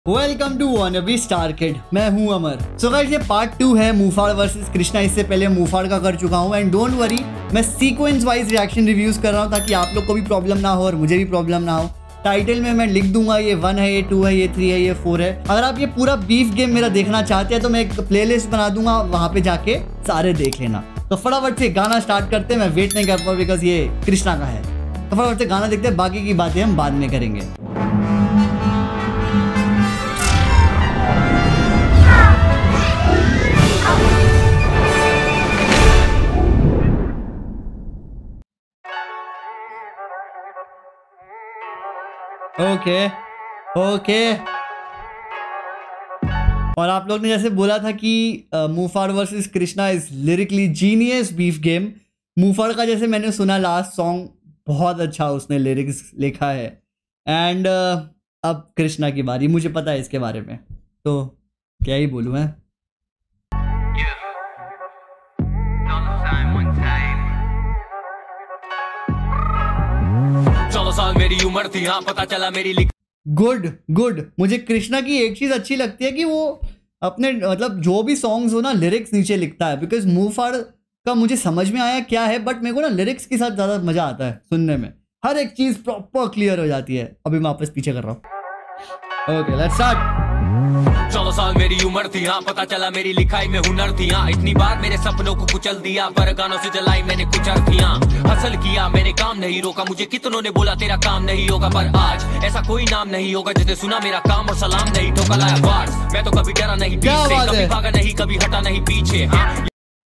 Welcome to wannabe star kid. मैं हूं अमर। So guys ये पार्ट 2 है मूफाड़ वर्सेस कृष्णा। इससे पहले मूफाड़ का कर चुका हूं एंड डोंट वरी, मैं सीक्वेंस वाइज रिएक्शन रिव्यूज कर रहा हूं ताकि आप लोग को भी प्रॉब्लम ना हो और मुझे भी प्रॉब्लम ना हो। टाइटल में मैं लिख दूंगा ये 1 है, ये 2 है, ये 3 है, ये 4 है। अगर आप ये पूरा बीफ गेम मेरा देखना चाहते हैं तो मैं एक प्लेलिस्ट बना दूंगा, वहां पे जाके सारे देख लेना। तो फटाफट से गाना स्टार्ट करते हैं। मैं वेट नहीं कर पाऊँ बिकॉज ये कृष्णा का है। तो फटाफट से गाना देखते हैं, बाकी की बातें हम बाद में करेंगे। Okay okay. और आप लोग ने जैसे बोला था कि Muhfaad versus Krishna is lyrically genius beef game. Muhfaad का जैसे मैंने सुना लास्ट सॉन्ग बहुत अच्छा उसने लिरिक्स लिखा है एंड अब कृष्णा की बारी। मुझे पता है इसके बारे में, तो क्या ही बोलूँ मैं। साल मेरी उम्र थी, हाँ पता चला मेरी गुड गुड। मुझे कृष्णा की एक चीज अच्छी लगती है कि वो अपने मतलब जो भी सॉन्ग्स हो ना लिरिक्स नीचे लिखता है। बिकॉज मूफाड़ का मुझे समझ में आया क्या है, बट मेरे को ना लिरिक्स के साथ ज्यादा मजा आता है सुनने में। हर एक चीज प्रॉपर क्लियर हो जाती है। अभी मैं वापस पीछे कर रहा हूँ। Okay let's start. 14 साल मेरी उम्र थी, हाँ पता चला मेरी लिखाई में हुनर थी। हाँ इतनी बार मेरे सपनों को कुचल दिया, पर गानों से जलाई मैंने कुछ अर्थियां। हसल किया मैंने, काम नहीं रोका, मुझे कितनों ने बोला तेरा काम नहीं होगा, पर आज ऐसा कोई नाम नहीं होगा जिसने सुना मेरा काम और सलाम नहीं ठोका। लाया बार्स, मैं तो कभी डरा नहीं पीछे, कभी भागा नहीं, कभी हटा नहीं पीछे। हाँ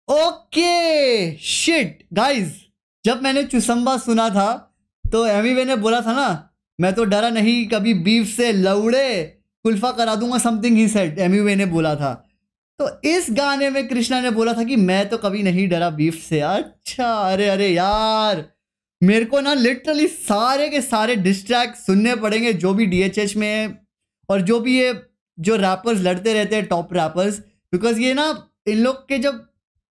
ओके शिट गाइस, जब मैंने चुसम्बा सुना था तो एमीवे ने बोला था ना, मैं तो डरा नहीं कभी बीफ से लौड़े कुल्फा करा दूंगा, समथिंग ही सेड, एमीवे ने बोला था। तो इस गाने में कृष्णा ने बोला था कि मैं तो कभी नहीं डरा बीफ से। अच्छा अरे अरे यार, मेरे को ना लिटरली सारे के सारे डिस्ट्रैक्ट सुनने पड़ेंगे जो भी डीएचएच में है और जो भी ये जो रैपर्स लड़ते रहते हैं टॉप रैपर्स। बिकॉज ये ना इन लोग के जब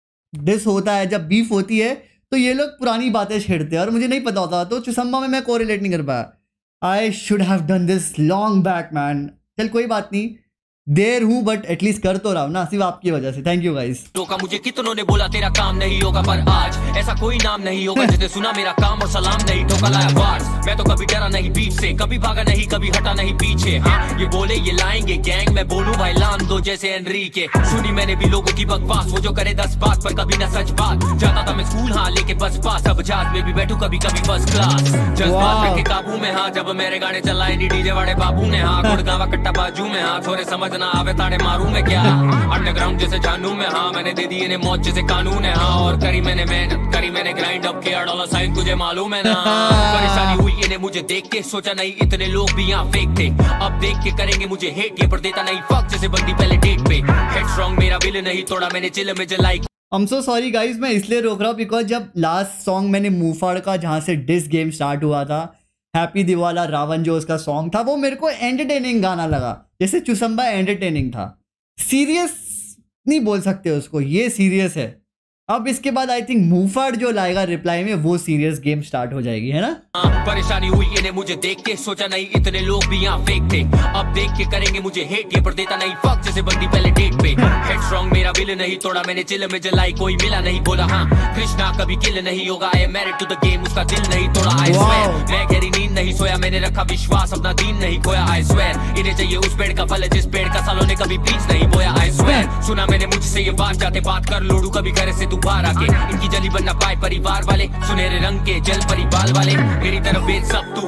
डिस होता है, जब बीफ होती है तो ये लोग पुरानी बातें छेड़ते हैं और मुझे नहीं पता होता। तो चुसम्बा में मैं कोरिलेट नहीं कर पाया। I should have done this long back man. चल कोई बात नहीं, देर हूं बट एटलीस्ट कर तो रहा हूं ना, सिर्फ आपकी वजह से। Thank you guys. रोका मुझे कितनों ने बोला तेरा काम नहीं होगा, पर आज ऐसा कोई नाम नहीं होगा जिसने सुना मेरा काम और सलाम नहीं ठोका। लाया बार्स, मैं तो कभी डरा नहीं बीच से, कभी भागा नहीं, कभी हटा नहीं पीछे। हाँ ये बोले ये लाएंगे गैंग, मैं बोलूं भाई लान दो जैसे एनरिके। सुनी मैंने भी लोगों की बकवास, वो जो करे 10 बात पर कभी ना सच बात। जाता था मैं स्कूल हाँ लेके बस पास, अब जहाज में भी बैठू कभी कभी फर्स्ट क्लास। जज्बात के काबू में हाँ, जब मेरे गाने चलाए नी डीजे वाले बाबू ने। हाँ गुड़गावा कट्टा बाजू में हाँ, थोड़े समझ ना आवे ताड़े मारू में क्या। अंडरग्राउंड जैसे जानू में हाँ, मैंने दे दिए ने मौत जैसे कानून है। हाँ और करी मैंने मेहनत, करी मैंने ग्राइंड अप किया डॉलर साइन, तुझे मालूम है ना। परेशानी हुई इन्हें मुझे देख के, सोचा नहीं इतने लोग भी यहाँ फेक थे। अब देख के करेंगे मुझे हेट, ये पर देता नहीं फक जैसे बंदी पहले डेट पे। हेड स्ट्रॉन्ग मेरा विल नहीं तोड़ा मैंने, चिल में जलाई। I'm so sorry guys, मैं इसलिए रोक रहा हूँ बिकॉज जब लास्ट सॉन्ग मैंने मूफाड़ का जहाँ से डिस गेम स्टार्ट हुआ था, हैप्पी दिवाला रावण जो उसका सॉन्ग था, वो मेरे को एंटरटेनिंग गाना लगा। जैसे चुसम्बा एंटरटेनिंग था, सीरियस नहीं बोल सकते उसको, ये सीरियस है। अब इसके बाद आई थिंक मूफाड़ जो लाएगा रिप्लाई में वो सीरियस गेम स्टार्ट हो जाएगी, है ना। परेशानी हुई इन्हें मुझे देख के, सोचा नहीं इतने लोग भी यहाँ फेक थे। अब देख के करेंगे मुझे हेट, ये पर देता नहीं फक जैसे बंदी पहले डेट पे। हेड स्ट्रॉन्ग मेरा विल नहीं तोड़ा मैंने, चिल में जलाई कोई मिला नहीं, बोला हाँ कृष्णा कभी किल नहीं होगा। I am married to the game, उसका दिल नहीं तोड़ा। आई स्वेयर मैं गहरी नींद नहीं सोया, मैंने रखा विश्वास अपना दीन नहीं खोया। आई स्वेयर इन्हें चाहिए उस पेड़ का फल जिस पेड़ का सालों ने कभी बीज नहीं बोया। आई स्वेयर सुना मैंने मुझसे ये बात, जाते बात कर लोडू कभी घर से तू बाहर आके। इनकी जली बनना पाए परिवार वाले, सुनहरे रंग के जल परी बाल वाले, मेरी तरफ बेच सब तू।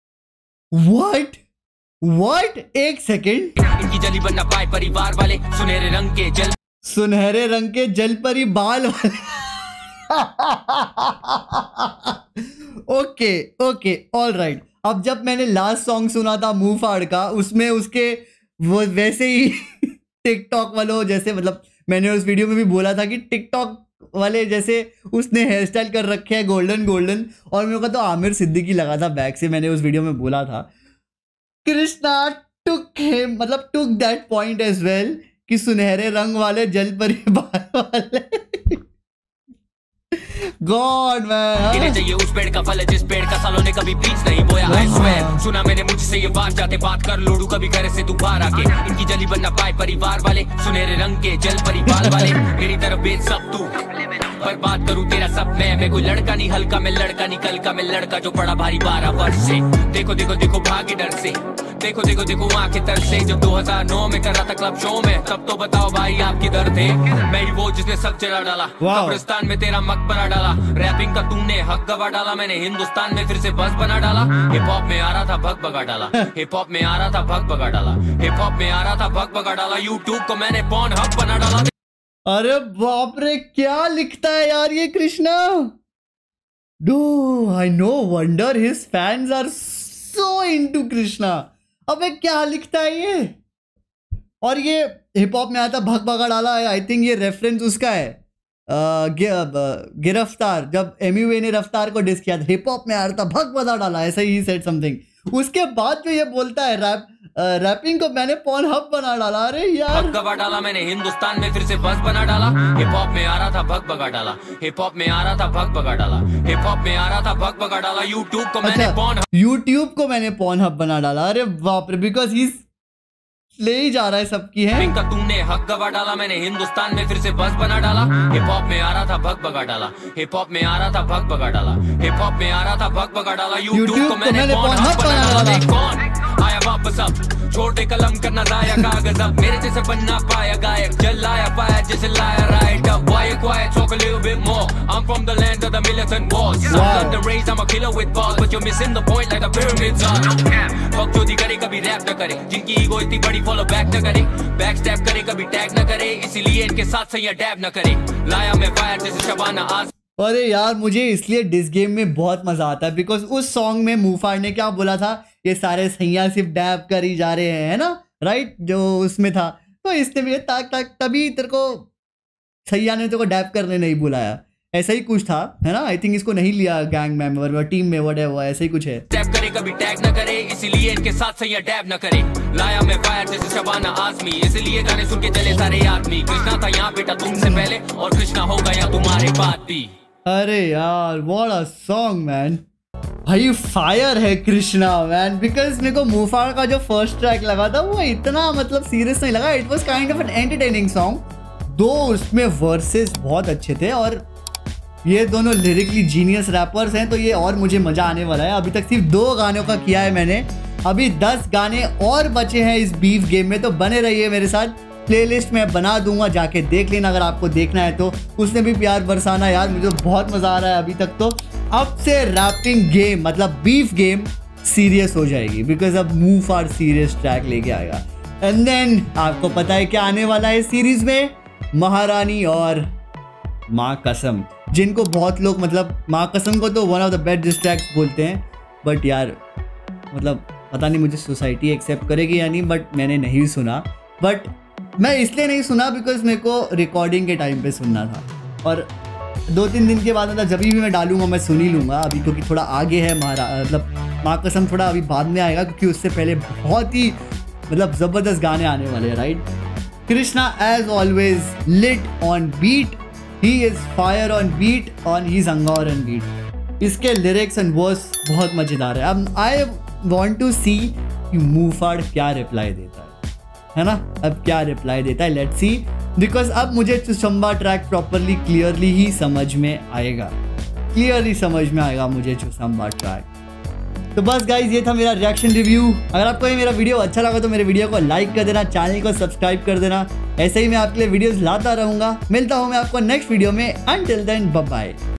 What? एक सेकेंड। इनकी जली बनना पाए परिवार वाले, सुनहरे रंग के जल परी बाल वाले। Okay all right. अब जब मैंने लास्ट सॉन्ग सुना था मूफाड़ का, उसमें उसके वो वैसे ही टिकटॉक वालों जैसे, मतलब मैंने उस वीडियो में भी बोला था कि टिकटॉक वाले जैसे उसने हेयर स्टाइल कर रखे हैं गोल्डन, और मेरे को तो आमिर सिद्दीकी लगा था बैक से। मैंने उस वीडियो में बोला था Krishna took that point as well कि सुनहरे रंग वाले जल परी बाल वाले। God man. इन्हें चाहिए उस पेड़ का फल जिस पेड़ का सालों ने कभी बीज नहीं बोया। I swear, सुना मैंने मुझसे ये बात, जाते बात कर लोडू कभी घर से तू बाहर आके। इनकी जली बनना पाए परिवार वाले, सुनहरे रंग के जल परिवार वाले। मेरी तरफ बेच सब तू, पर बात करूँ तेरा सब मैं कोई लड़का नहीं हल्का, मैं लड़का निकल का, मैं लड़का जो पड़ा भारी 12 वर्ष से। देखो देखो देखो भागे डर से, देखो देखो देखो आंखें तर से। जब 2009 में कर रहा था क्लब शो में, तब तो बताओ भाई आपकी दर थे। मैं ही वो जिसने सब जला डाला, कब्रिस्तान में तेरा मकबरा डाला। रैपिंग का तूने हक गवा डाला, मैंने हिंदुस्तान में फिर से बस बना डाला। हिप हॉप में आ रहा था भग भगा डाला, हिप हॉप में आ रहा था भग भगा डाला, हिप हॉप में आ रहा था भग भगा डाला। यूट्यूब को मैंने पॉर्न हब बना डाला। अरे बाप रे, क्या लिखता है यार ये Krishna. Do I no wonder his fans are so into Krishna. अबे क्या लिखता है ये। और ये हिप हॉप में आया था भग भगा डाला है, आई थिंक ये रेफरेंस उसका है गिरफ्तार, जब एमयूए ने रफ्तार को डिस किया था, हिप हॉप में आ रहा था भग भगा डाला, ऐसा ही सेड समथिंग। उसके बाद जो ये बोलता है रैपिंग को मैंने पॉर्न हब बना डाला। अरे यार भग भगा डाला मैंने हिंदुस्तान में फिर से बस बना डाला। हिप हॉप में आ रहा था भग भगा डाला, हिप हॉप में आ रहा था भग भगा डाला, हिप हॉप में आ रहा था भग भगा डाला। यूट्यूब को मैंने पॉर्न हब बना डाला। अरे बाप रे, बिकॉज ही ले ही जा रहा है सबकी है। इनका तुमने हक गवा डाला, मैंने हिंदुस्तान में फिर से बस बना डाला। हिप हॉप में आ रहा था भग भगा डाला, हिप हॉप में आ रहा था भग भगा डाला, हिप हॉप में आ रहा था भग भगा डाला। यूट्यूब को मैंने पॉर्न हब बना डाला। कौन आया वापस अब, छोटे कलम करना जाया कागज अब, मेरे जैसे बनना पाया गायक, जल लाया पाया जैसे लाया राइट अब। Why you quiet, talk a little bit more, I'm from the land of the militant wars, I'm the raised, I'm a killer with balls, but you're missing the point like the pyramids are। fuck जो दी करे कभी rap न करे, जिनकी ego इतनी बड़ी follow back न करे, बैक स्टैप करे कभी टैग न करे, इसीलिए इनके साथ सही डैब न करे। लाया मैं फायर जैसे शबाना आज। अरे यार मुझे इसलिए डिस गेम में बहुत मजा आता है, बिकॉज उस सॉन्ग में मुफाड़ ने क्या बोला था, ये सारे सैया सिर्फ डैब कर ही जा रहे हैं, है ना, राइट, जो उसमें था। तो इसने भी तभी तेरे को सैया ने तेरे को डैब करने नहीं बुलाया, ऐसा ही कुछ था, है ना। आई थिंक इसको नहीं लिया गैंग मेंबर टीम में, व्हाटएवर, ऐसा ही कुछ है। टैप करे कभी टैग न करे, इसीलिए इनके साथ सही डैब न करे। लाया मैं फायर जैसे शबाना आजमी, इसलिए गाने सुन के चले सारे आदमी। कृष्णा था यहाँ बेटा तुमसे पहले, और कृष्णा हो गया तुम्हारे बाद भी। अरे यार व्हाट अ सॉन्ग मैन, भाई फायर है कृष्णा मैन। बिकॉज मेरे को मुफाड़ का जो फर्स्ट ट्रैक लगा था वो इतना मतलब सीरियस नहीं लगा, it was kind of an entertaining song. दो उसमें वर्सेस बहुत अच्छे थे, और ये दोनों लिरिकली जीनियस रैपर्स हैं, तो ये और मुझे मजा आने वाला है। अभी तक सिर्फ 2 गानों का किया है मैंने, अभी 10 गाने और बचे हैं इस बीफ गेम में, तो बने रहिए मेरे साथ। प्लेलिस्ट में बना दूंगा, जाके देख लेना अगर आपको देखना है तो। उसने भी प्यार बरसाना, यार मुझे बहुत मजा आ रहा है अभी तक तो। अब से रैपिंग गेम मतलब बीफ गेम सीरियस हो जाएगी, बिकॉज अब मुफाड़ सीरियस ट्रैक लेके आएगा। एंड देन आपको पता है क्या आने वाला है सीरीज में, महारानी और माँ कसम, जिनको बहुत लोग मतलब माँ कसम को तो one of the best tracks बोलते हैं, बट यार मतलब पता नहीं मुझे सोसाइटी एक्सेप्ट करेगी या नहीं, बट मैंने नहीं सुना। बट मैं इसलिए नहीं सुना बिकॉज मेरे को रिकॉर्डिंग के टाइम पे सुनना था, और 2-3 दिन के बाद मतलब जब भी मैं डालूंगा मैं सुन ही लूँगा अभी, क्योंकि थोड़ा आगे है मतलब माँ कसम थोड़ा अभी बाद में आएगा, क्योंकि उससे पहले बहुत ही मतलब ज़बरदस्त गाने आने वाले हैं, right. Krishna is always lit on beat, he is fire on beat, on he अंगौर ऑन बीट। इसके लिरिक्स एंड वर्स बहुत मज़ेदार है। अब आई वॉन्ट टू सी कि मुफाड़ क्या रिप्लाई देता है ना, अब क्या रिप्लाई देता है, लेट्स सी। बिकॉज अब मुझे चुसम्बा ट्रैक प्रॉपरली क्लियरली ही समझ में आएगा, मुझे चुसम्बा ट्रैक। तो बस गाइज ये था मेरा रिएक्शन रिव्यू। अगर आपको ये मेरा वीडियो अच्छा लगा तो मेरे वीडियो को लाइक कर देना, चैनल को सब्सक्राइब कर देना। ऐसे ही मैं आपके लिए वीडियोस लाता रहूँगा। मिलता हूँ मैं आपको नेक्स्ट वीडियो में, अंटिल देन बाय बाय।